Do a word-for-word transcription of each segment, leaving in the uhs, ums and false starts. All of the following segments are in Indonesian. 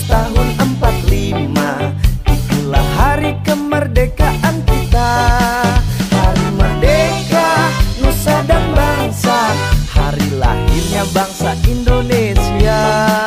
tahun empat puluh lima, itulah hari kemerdekaan kita. Hari merdeka, nusa dan bangsa, hari lahirnya bangsa Indonesia.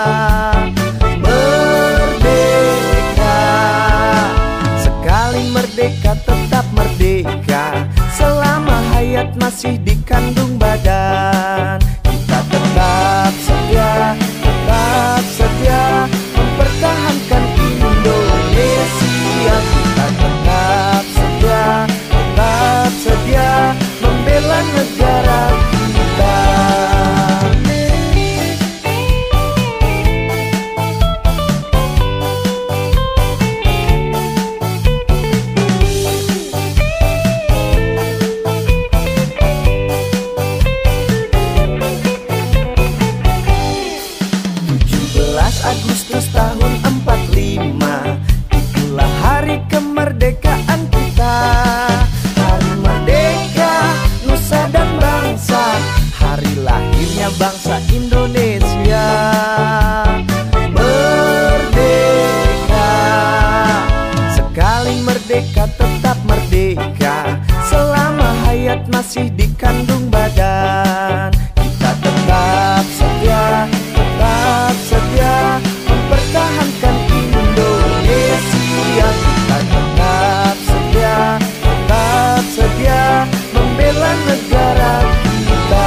Merdeka, sekali merdeka tetap merdeka, selama hayat masih dikandung badan. Kita tetap setia, tetap setia mempertahankan Indonesia. Kita tetap setia, tetap setia membela negara kita. Agustus tahun empat puluh lima, itulah hari kemerdekaan kita. Hari merdeka, nusa dan bangsa, hari lahirnya bangsa Indonesia. Merdeka, sekali merdeka tetap merdeka, selama hayat masih dikandung badan. Kita tetap setia, tetap setia mempertahankan Indonesia. Kita tetap setia, tetap setia membela negara kita.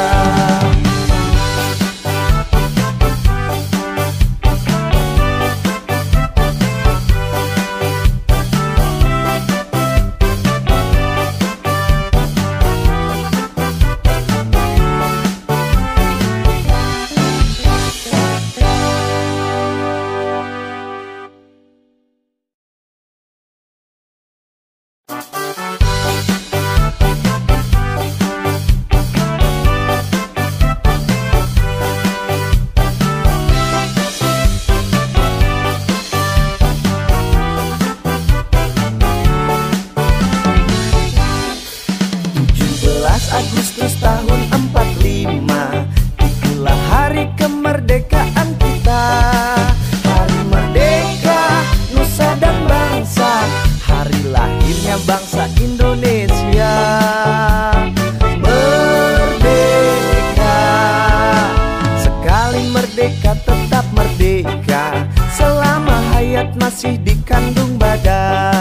Agustus tahun empat puluh lima, itulah hari kemerdekaan kita. Hari merdeka, nusa dan bangsa, hari lahirnya bangsa Indonesia. Merdeka, sekali merdeka tetap merdeka, selama hayat masih dikandung badan.